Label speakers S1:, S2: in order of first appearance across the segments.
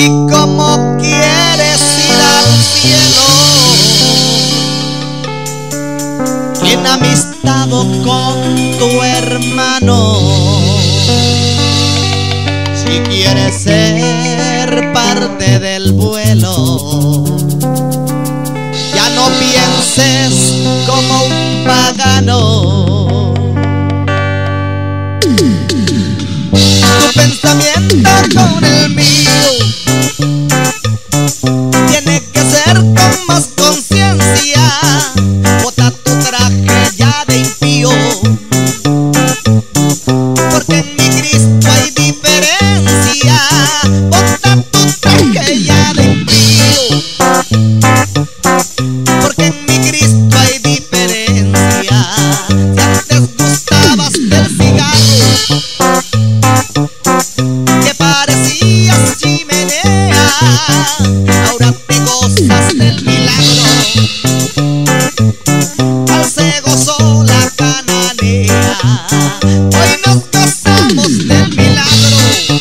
S1: Y como quieres ir al cielo, enamistado con tu hermano, si quieres ser parte del vuelo, ya no pienses como un pagano. Tu pensamiento con el mío tiene que ser con más conciencia. Bota tu traje ya de impío, porque en mi Cristo hay diferencia. Bota tu traje ya de impío, porque en mi Cristo hay diferencia. Si antes gustabas del cigarro que parecías chimenea, ahora te gozas del milagro. Al se gozó la cananea, hoy nos gozamos del milagro.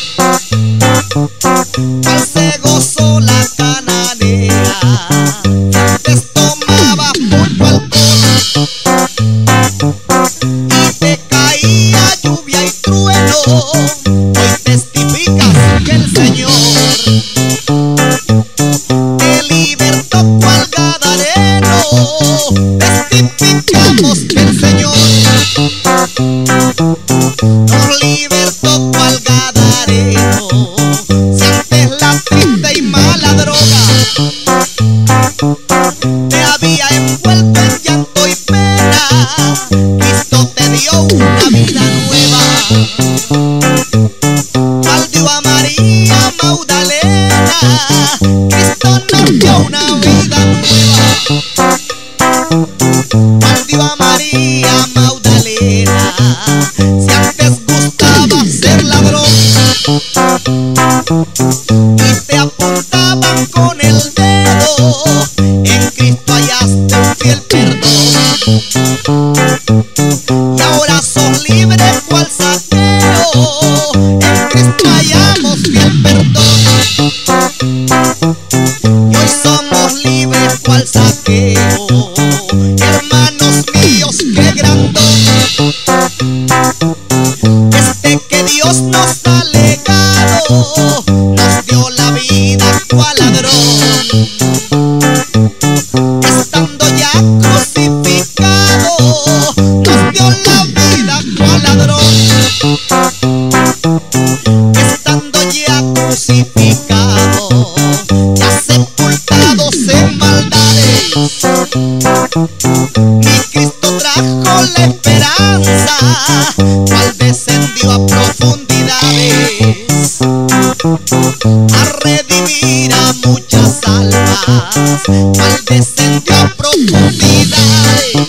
S1: Al se gozó la cananea, antes tomaba mucho alcohol y te caía lluvia y trueno, hoy testificas que el Señor te libertó cual gadareno. Testificamos que el Señor nos libertó cual gadareno. Si antes la triste y mala droga te había envuelto en llanto y pena, Cristo te dio una vida nueva. Al dio a María Magdalena, Cristo nos dio una vida nueva. Al dio a María Magdalena, si antes gustaba ser ladrón y te apuntaban con el dedo, en Cristo hallaste un fiel perdón. Y ahora sos libre cual Saqueo, en Cristo hallamos fiel perdón. Y hoy somos libres cual Saqueo, hermanos míos, qué gran don este que Dios nos ha legado. Nos dio la vida cual ladrón, estando ya crucificado, nos dio la vida cual ladrón. Estando ya crucificado, ya sepultados en maldades, mi Cristo trajo la esperanza, cual descendió a profundidades, a redimir a muchas almas, cual descendió a profundidades,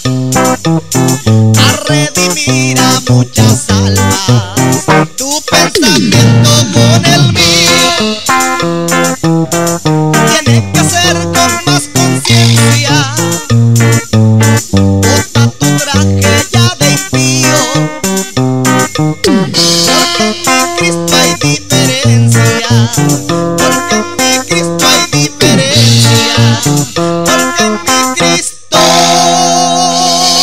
S1: a redimir a muchas almas. Tu pensamiento con el mío tiene que ser con más conciencia. Bota tu traje ya de impío, porque en mi Cristo hay diferencia. Porque en mi Cristo hay diferencia. Porque en mi Cristo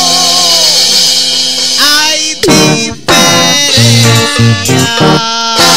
S1: hay diferencia.